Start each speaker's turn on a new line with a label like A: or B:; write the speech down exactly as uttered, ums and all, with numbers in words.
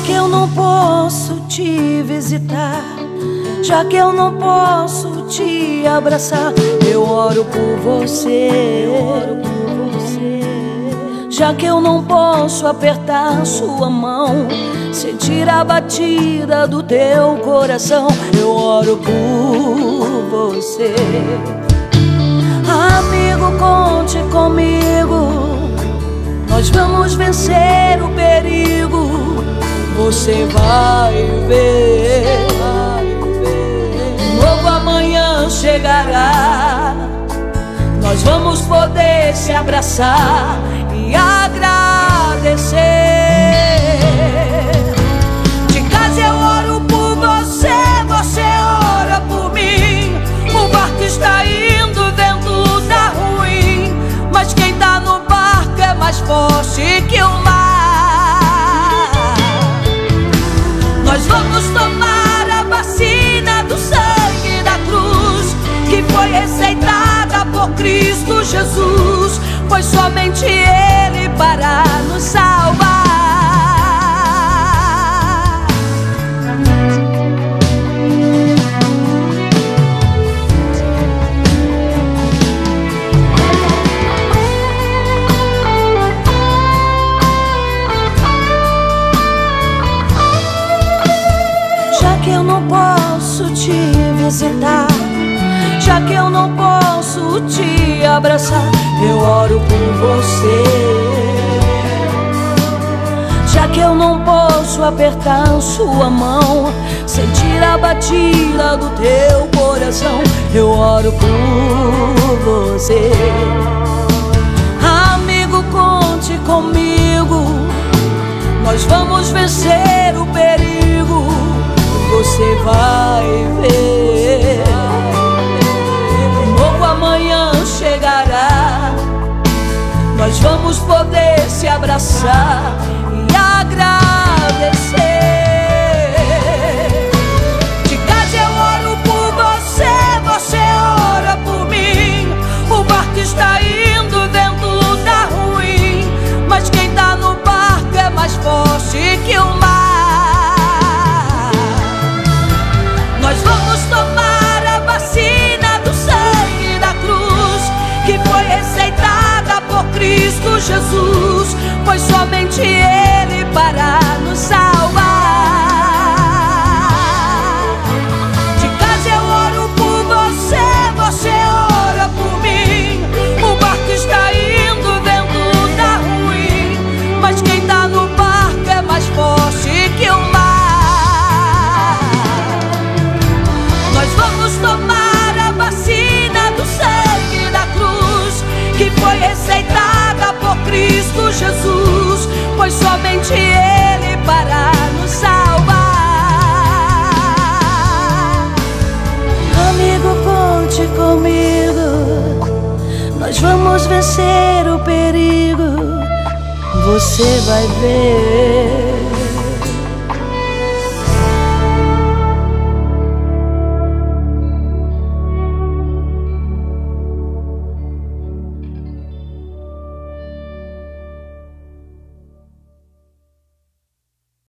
A: que eu não posso te visitar, já que eu não posso te abraçar, eu oro por você. Já que eu não posso apertar sua mão, sentir a batida do teu coração, eu oro por você. Amigo, conte comigo, nós vamos vencer o perigo. Você vai ver, um novo amanhã chegará. Nós vamos poder se abraçar e agradecer. De casa eu oro por você, você ora por mim. O barco está indo, o vento tá ruim, mas quem tá no barco é mais forte que o mar. Nós vamos tomar a vacina do sangue da cruz, que foi receitada por Cristo Jesus. Foi somente Ele para nos salvar. Já que eu não posso te visitar, já que eu não posso te abraçar, eu oro por você. Já que eu não posso apertar sua mão, sentir a batida do teu coração, eu oro por você. Amigo, conte comigo, nós vamos vencer o perigo. Você vai ver, um novo amanhã chegará. Nós vamos poder se abraçar e agradecer. De casa eu oro por você, você ora por mim. O barco está indo, o vento tá ruim, mas quem tá no barco é mais forte que o mar. Nós vamos tomar a vacina do sangue da cruz, que foi receitada por Cristo Jesus. Foi somente Ele para nos salvar. De casa eu oro por você, você ora por mim. O barco está indo, o vento tá ruim, mas quem tá no barco é mais forte que o mar. Nós vamos tomar a vacina do sangue da cruz, que foi receitada por Cristo Jesus. Foi somente Ele para nos salvar. Amigo, conte comigo, nós vamos vencer o perigo. Você vai ver.